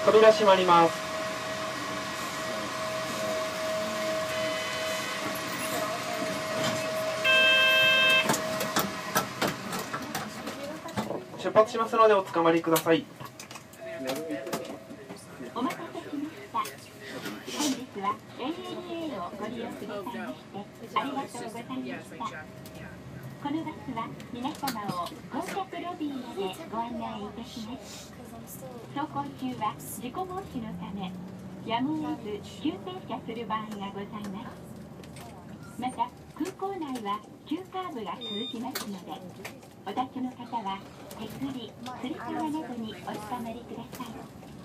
扉閉まります。出発しますのでおつかまりください。 お待たせしました。本日は ANA をご利用くださいましてありがとうございました。このバスは皆様を到着ロビーまでご案内いたします。走行中は事故防止のためやむを得ず急停車する場合がございます。また空港内は急カーブが続きますのでお立ちの方は手すり、つり革などにおつかまりください。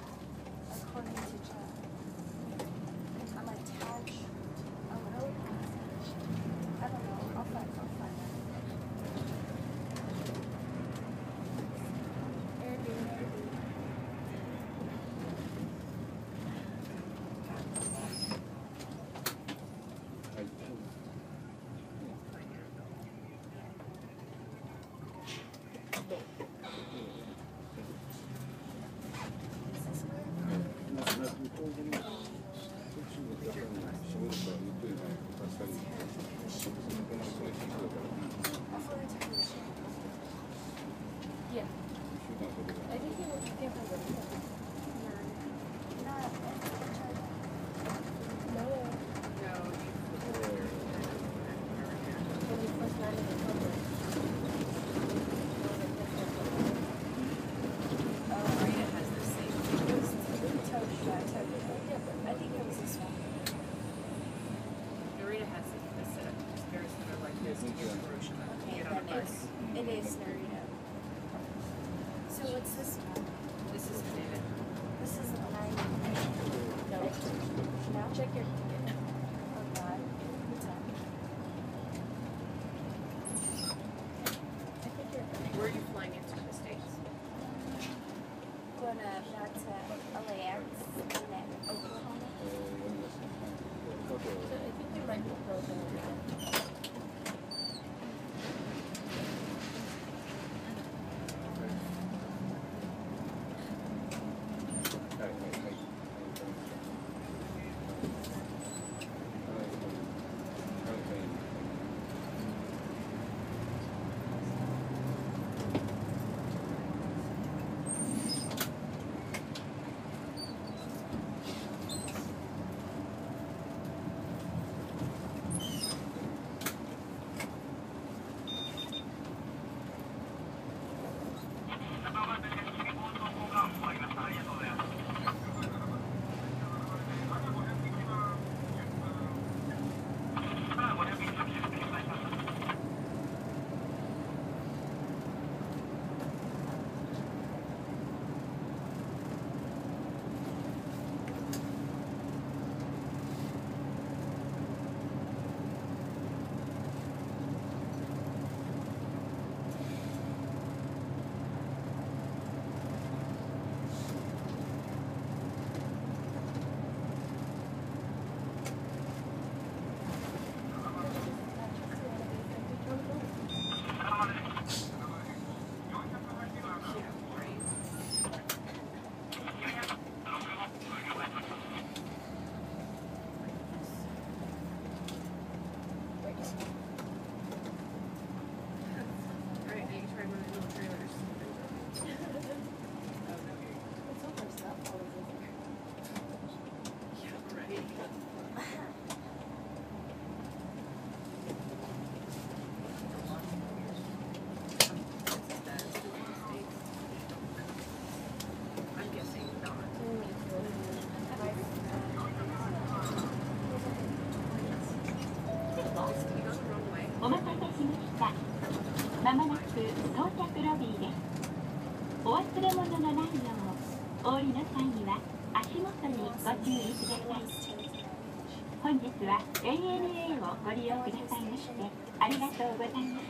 お待たせしました。まもなく到着ロビーです。お忘れ物のないよう、お降りの際には足元にご注意ください。本日は ANA をご利用くださいましてありがとうございました。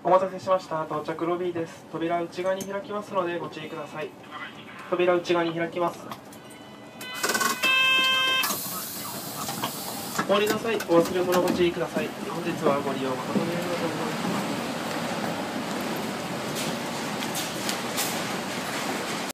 お待たせしました。到着ロビーです。扉内側に開きますのでご注意ください。扉内側に開きます。お降りなさい。お忘れ物ご注意ください。本日はご利用誠にありがとうございます。